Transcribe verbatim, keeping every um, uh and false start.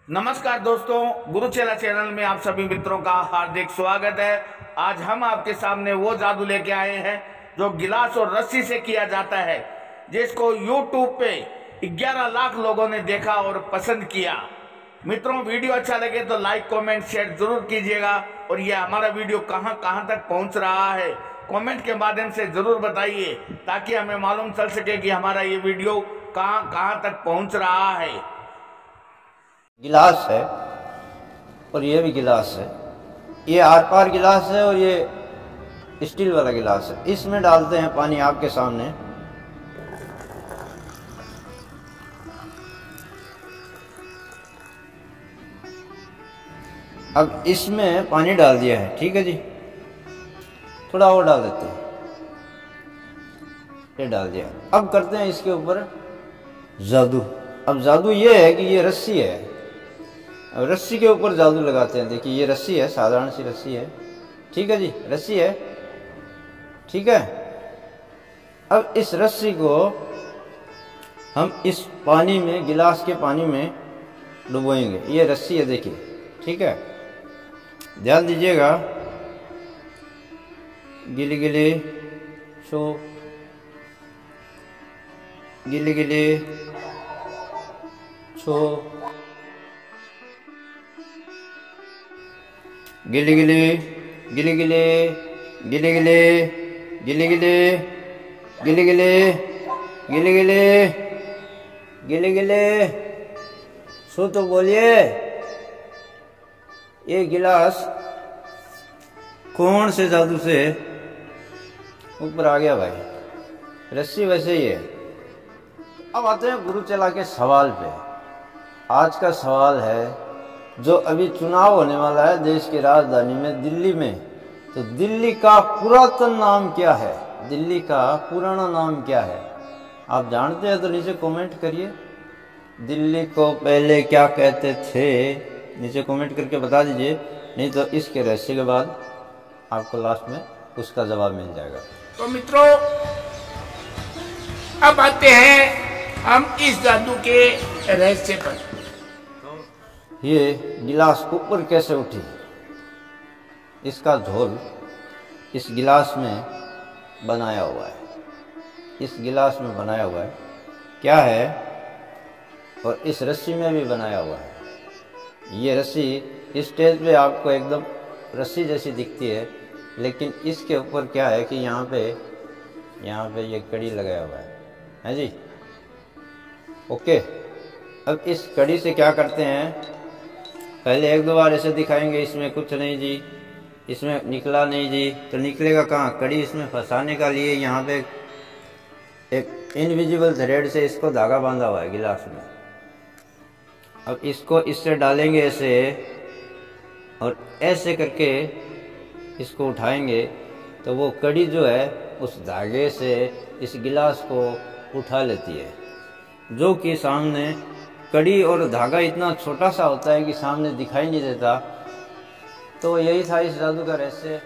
नमस्कार दोस्तों, गुरुचेला चैनल में आप सभी मित्रों का हार्दिक स्वागत है। आज हम आपके सामने वो जादू लेके आए हैं जो गिलास और रस्सी से किया जाता है, जिसको यूट्यूब पे ग्यारह लाख लोगों ने देखा और पसंद किया। मित्रों, वीडियो अच्छा लगे तो लाइक कमेंट शेयर जरूर कीजिएगा और ये हमारा वीडियो कहां कहां तक पहुंच रहा है कमेंट के माध्यम से जरूर बताइए, ताकि हमें मालूम चल सके कि हमारा ये वीडियो कहां कहां तक पहुंच रहा है। गिलास है और ये भी गिलास है। ये आर पार गिलास है और ये स्टील वाला गिलास है। इसमें डालते हैं पानी आपके सामने। अब इसमें पानी डाल दिया है, ठीक है जी। थोड़ा और डाल देते हैं, ये डाल दिया। अब करते हैं इसके ऊपर जादू। अब जादू ये है कि ये रस्सी है, रस्सी के ऊपर जादू लगाते हैं। देखिए ये रस्सी है, साधारण सी रस्सी है, ठीक है जी, रस्सी है, ठीक है। अब इस रस्सी को हम इस पानी में, गिलास के पानी में डुबोएंगे। ये रस्सी है, देखिए, ठीक है। ध्यान दीजिएगा, गिले गिले शो, गिले गिले छो, गिले गिले गिले गिले गिले गिले गिले गिले गिले गिले गिले गिले गिले गिले सो तो बोलिए। ये गिलास कौन से जादू से ऊपर आ गया भाई? रस्सी वैसे ही है। अब आते हैं गुरुचेला के सवाल पे। आज का सवाल है, जो अभी चुनाव होने वाला है देश की राजधानी में, दिल्ली में, तो दिल्ली का पुरातन नाम क्या है? दिल्ली का पुराना नाम क्या है? आप जानते हैं तो नीचे कमेंट करिए। दिल्ली को पहले क्या कहते थे? नीचे कमेंट करके बता दीजिए, नहीं तो इसके रहस्य के बाद आपको लास्ट में उसका जवाब मिल जाएगा। तो मित्रों, अब आते हैं हम इस जादू के रहस्य पर। ये गिलास ऊपर कैसे उठी? इसका झोल इस गिलास में बनाया हुआ है, इस गिलास में बनाया हुआ है, क्या है, और इस रस्सी में भी बनाया हुआ है। ये रस्सी इस स्टेज पे आपको एकदम रस्सी जैसी दिखती है, लेकिन इसके ऊपर क्या है कि यहाँ पे यहाँ पे ये कड़ी लगाया हुआ है, है जी। ओके, अब इस कड़ी से क्या करते हैं, पहले एक दो बार ऐसे दिखाएंगे, इसमें कुछ नहीं जी, इसमें निकला नहीं जी, तो निकलेगा कहाँ? कड़ी इसमें फंसाने का लिए यहाँ पे एक इनविजिबल थ्रेड से इसको धागा बांधा हुआ है गिलास में। अब इसको इससे डालेंगे ऐसे, और ऐसे करके इसको उठाएंगे तो वो कड़ी जो है उस धागे से इस गिलास को उठा लेती है, जो कि सामने कड़ी और धागा इतना छोटा सा होता है कि सामने दिखाई नहीं देता। तो यही था इस जादू का रहस्य।